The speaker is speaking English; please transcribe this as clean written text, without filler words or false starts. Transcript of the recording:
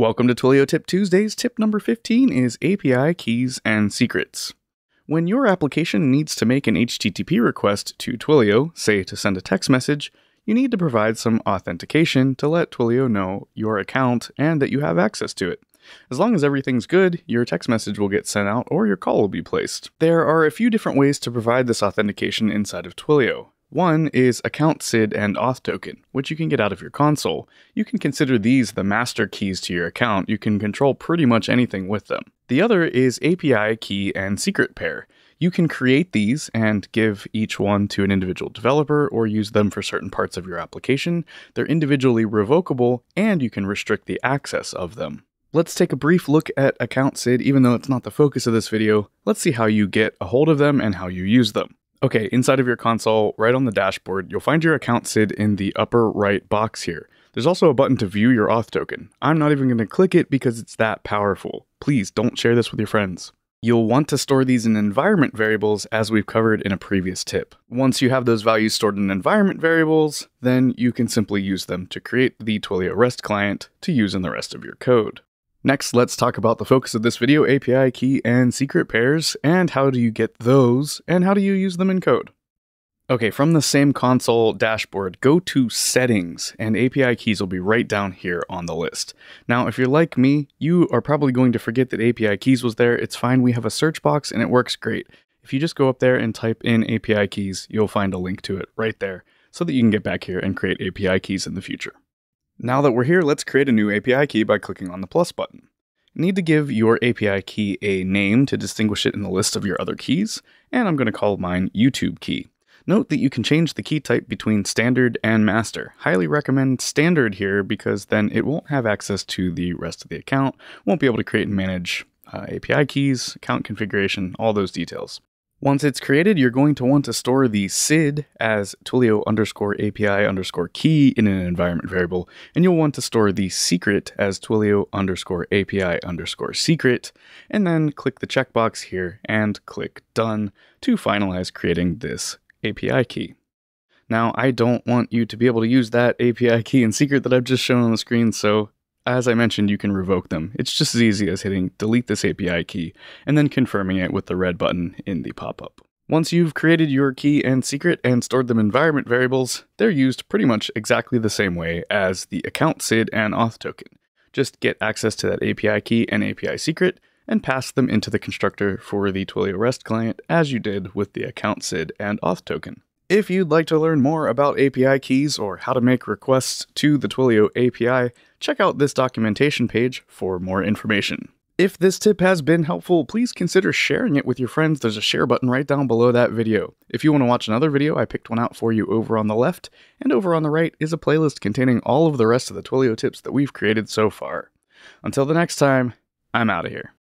Welcome to Twilio Tip Tuesdays. Tip number 15 is API keys and secrets. When your application needs to make an HTTP request to Twilio, say to send a text message, you need to provide some authentication to let Twilio know your account and that you have access to it. As long as everything's good, your text message will get sent out or your call will be placed. There are a few different ways to provide this authentication inside of Twilio. One is account SID and auth token, which you can get out of your console. You can consider these the master keys to your account. You can control pretty much anything with them. The other is API key and secret pair. You can create these and give each one to an individual developer or use them for certain parts of your application. They're individually revocable and you can restrict the access of them. Let's take a brief look at account SID, even though it's not the focus of this video. Let's see how you get a hold of them and how you use them. Okay, inside of your console, right on the dashboard, you'll find your account SID in the upper right box here. There's also a button to view your auth token. I'm not even going to click it because it's that powerful. Please don't share this with your friends. You'll want to store these in environment variables as we've covered in a previous tip. Once you have those values stored in environment variables, then you can simply use them to create the Twilio REST client to use in the rest of your code. Next, let's talk about the focus of this video, API key and secret pairs, and how do you get those, and how do you use them in code. Okay, from the same console dashboard, go to Settings, and API keys will be right down here on the list. Now, if you're like me, you are probably going to forget that API keys was there. It's fine, we have a search box, and it works great. If you just go up there and type in API keys, you'll find a link to it right there, so that you can get back here and create API keys in the future. Now that we're here, let's create a new API key by clicking on the plus button. You need to give your API key a name to distinguish it in the list of your other keys, and I'm going to call mine YouTube key. Note that you can change the key type between standard and master. Highly recommend standard here because then it won't have access to the rest of the account, won't be able to create and manage API keys, account configuration, all those details. Once it's created, you're going to want to store the SID as Twilio_API_key in an environment variable, and you'll want to store the secret as Twilio_API_secret, and then click the checkbox here and click Done to finalize creating this API key. Now, I don't want you to be able to use that API key and secret that I've just shown on the screen, so as I mentioned, you can revoke them. It's just as easy as hitting delete this API key and then confirming it with the red button in the pop-up. Once you've created your key and secret and stored them in environment variables, they're used pretty much exactly the same way as the account SID and auth token. Just get access to that API key and API secret and pass them into the constructor for the Twilio REST client as you did with the account SID and auth token. If you'd like to learn more about API keys or how to make requests to the Twilio API, check out this documentation page for more information. If this tip has been helpful, please consider sharing it with your friends. There's a share button right down below that video. If you want to watch another video, I picked one out for you over on the left, and over on the right is a playlist containing all of the rest of the Twilio tips that we've created so far. Until the next time, I'm out of here.